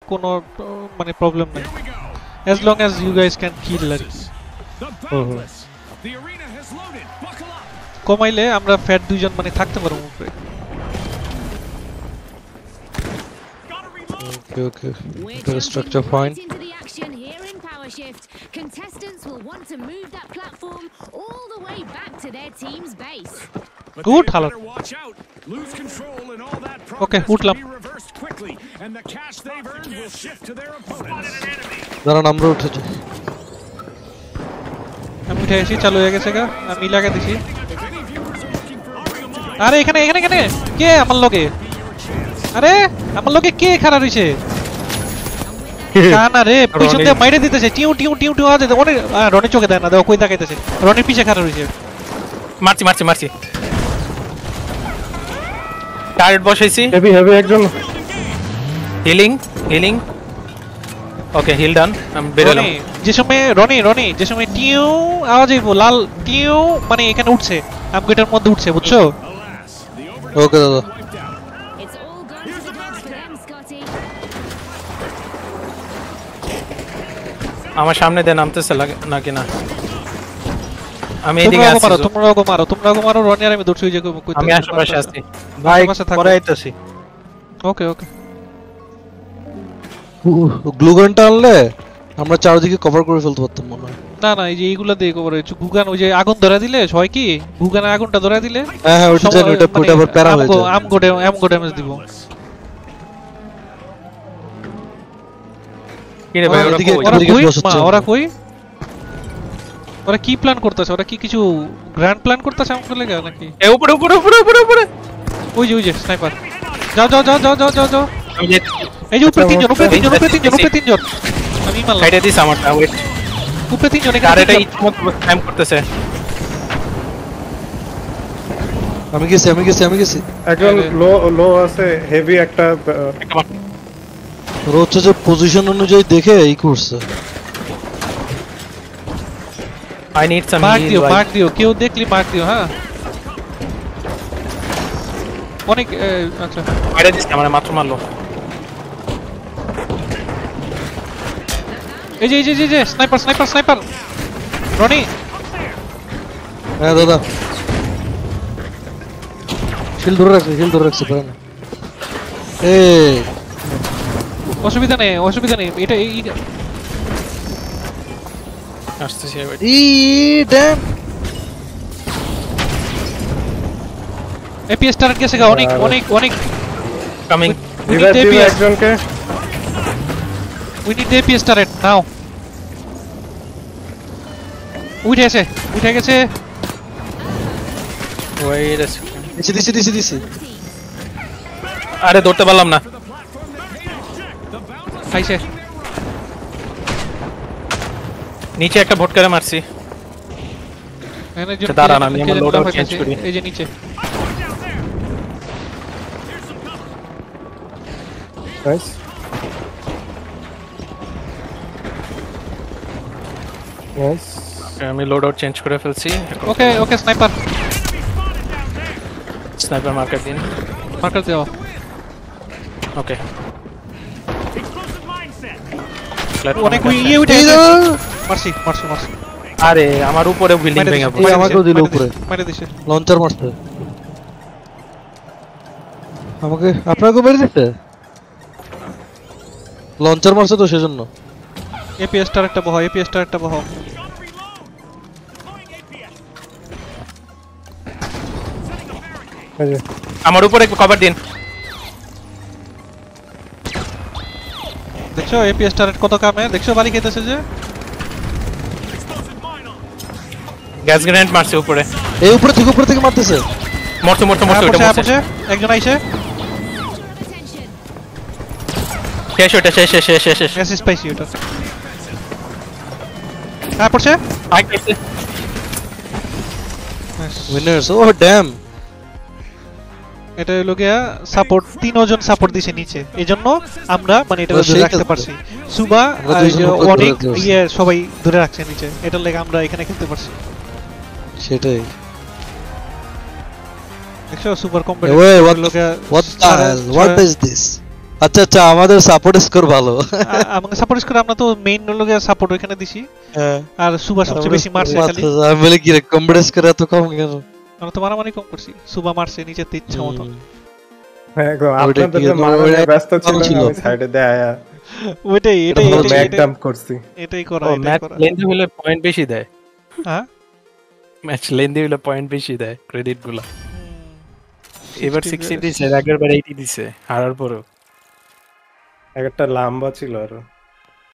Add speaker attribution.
Speaker 1: কোনো মানে প্রবলেম নাই as long as you guys can kill আর কমাইলে আমরা ফ্যাট দুইজন মানে থাকতে পারবো উপরে
Speaker 2: Okay. The structure fine.
Speaker 3: Contestants will want to move that platform all the way back to their team's base.
Speaker 1: Good halat. Okay, উঠলাম
Speaker 2: দাঁড়ান আমরা উঠেছি
Speaker 1: আমি উঠে এসেছি চালু হয়ে গেছে আমি লাগা দিছি আরে এখানে এখানে এখানে কে আমার লগে আরে আমার লগে কে খাড়া রইছে কানা রে পিছন দিয়ে মাইরে দিতেছে টিউ টিউ টিউ টিউ আদে ওরে রনি চোখে দেয় না দেখো কই তাকাইতেছে রনির পিছে খাড়া রইছে
Speaker 4: মারছি মারছি মারছি টার্গেট বসাইছি
Speaker 5: হেভি হেভি একজন
Speaker 4: healing healing okay heal done আমি বেরোলাম
Speaker 1: যে সময় রনি যে সময় টিউ আওয়াজ আইবো লাল টিউ মানে এখানে উঠছে আপগ্রেডের মধ্যে উঠছে বুঝছো
Speaker 2: ওকে দাদা
Speaker 4: আমার সামনে দিয়ে নামতেছে নাকি না আমি এদিকে আসছি
Speaker 1: তোমরা মারো রনি আর আমি দৌড়ছি যে
Speaker 4: আমি আশেপাশে আছি
Speaker 5: ভাই পরে আইতাছি
Speaker 1: ওকে ওকে
Speaker 2: গ্লু গানটা আনলে আমরা চারদিকে কভার করে ফেলতে পারতাম মনে হয়
Speaker 1: না না এই যে এইগুলা দিয়ে কভার হচ্ছে গুগান ওই যে আগুন ধরা দিলে হয় কি গুগানে আগুনটা ধরা দিলে
Speaker 2: হ্যাঁ হ্যাঁ ওটা জানি ওটা পুরো আবার প্যারা হয়ে যায়
Speaker 1: আমগো ড্যামেজ দিব
Speaker 4: কি রে ভাই
Speaker 1: ওরা কই ওরা কি প্ল্যান করতেছে ওরা কি কিছু গ্র্যান্ড প্ল্যান করতেছে আমাদের লাগা নাকি
Speaker 4: এই উপরে উপরে উপরে উপরে উপরে
Speaker 1: ওই যে স্নাইপার যাও যাও যাও যাও যাও যাও যাও এই যে উপরে তিনজন আমি মারলাম
Speaker 4: সাইডে দিস আমারটা ওয়েট
Speaker 1: উপরে তিনজন
Speaker 4: আর এটা ইচ্ছামতো টাইম করতেছে
Speaker 2: আমি গেছি
Speaker 5: একজন লো আছে হেভি একটা
Speaker 2: রোচ্ছে যে পজিশন অনুযায়ী দেখে এই করছে
Speaker 4: আই নিড সাম
Speaker 1: মার্ক দিও কেউ দেখলি মার্ক দিও হ্যাঁ অনেক আচ্ছা
Speaker 4: আরে দিস আমরা মাত্র মারলো
Speaker 1: এই যে স্নাইপার রনি
Speaker 2: হ্যাঁ দাদা শিল ধরে রাখছে পারে না এই
Speaker 1: অসুবিধা নেই এটা
Speaker 4: আসতেছি
Speaker 2: ড্যাম
Speaker 1: এপিএস টার্গেট গেছে অনেক
Speaker 4: কামিং
Speaker 5: রিভাইভ একজনকে
Speaker 1: we need the APS turret now উঠে গেছে
Speaker 4: ওয়েট
Speaker 2: দিছি
Speaker 4: আরে ধরতে পারলাম না
Speaker 1: খাইছে
Speaker 4: নিচে একটা ভোট করে মারছি দাঁড়ান আমি আমার লোড আউট চেঞ্জ করি
Speaker 1: এই যে নিচে
Speaker 5: নাইস নাইস
Speaker 4: আমি লোড আউট চেঞ্জ করে ফেলছি
Speaker 1: ওকে স্নাইপার
Speaker 4: মার্কার দিন
Speaker 1: মার্কার দাও
Speaker 4: ওকে
Speaker 1: অনেক উঠে মারছি
Speaker 4: আরে আমার উপরে বিল্ডিং ভেঙে পড়ে
Speaker 2: আমাকেও দিল উপরে
Speaker 1: মেরে দিছে
Speaker 2: লঞ্চার মারছে আমাকে আপনাকে মেরে দিতে লঞ্চার মারছে তো সেজন্য
Speaker 1: এপিএস টারেটটা বহ
Speaker 4: আমার উপরে কভার দিন
Speaker 1: দেখছো এপিএস টারেট কত কামে দেখছো বাড়ি খেতেছে যে
Speaker 4: গ্যাস গ্রেনেড মারছে উপরে
Speaker 2: এই উপরে থেকে মারতেছে
Speaker 4: মরতে
Speaker 1: আছে একজন আইছে
Speaker 4: শেষ
Speaker 1: গ্যাস স্পাইসি ওটা পড়ছে
Speaker 2: উইনার্স ও ড্যাম
Speaker 1: এটা হলো গিয়া সাপোর্ট তিনজন সাপোর্ট দিছে নিচে এজন্য আমরা মানে এটা ধরে রাখতে পারছি সুবা অনেক সবাই ধরে রাখছে নিচে এটার লাগি আমরা এখানে খেলতে পারছি
Speaker 2: সেটাই
Speaker 1: দেখো super competitive
Speaker 2: what is this আচ্ছা আচ্ছা আমাদের সাপোর্ট স্কোর ভালো
Speaker 1: আমাকে সাপোর্ট করে আমরা তো মেইন লোকে সাপোর্ট ওখানে দিছি আর সুবা সবচেয়ে বেশি মারছে খালি
Speaker 2: আমি বলি কি রে কমপ্রেস করে এত কম কেন
Speaker 1: আমরা তো মারামারি কম করছি সুবা মারছে নিচে ইচ্ছা মতো
Speaker 5: হ্যাঁ গো আপনাদের যে মারামারি ব্যস্ত ছিল আমি সাইডে দেয়া
Speaker 1: ওইটাই
Speaker 5: ম্যাক ডাম্প করছি
Speaker 1: এটাই করা
Speaker 4: ও
Speaker 1: এটাই
Speaker 4: ম্যাচ
Speaker 1: করা
Speaker 4: লেন্দি হলে পয়েন্ট বেশি দেয়
Speaker 1: হ্যাঁ
Speaker 4: ম্যাচ লেন্দি হলে পয়েন্ট বেশি দেয় ক্রেডিট গুলো এবার 60
Speaker 1: 60
Speaker 4: দিছে আগের বার 80 দিছে হারার পরেও
Speaker 5: একটা লম্বা ছিল আরো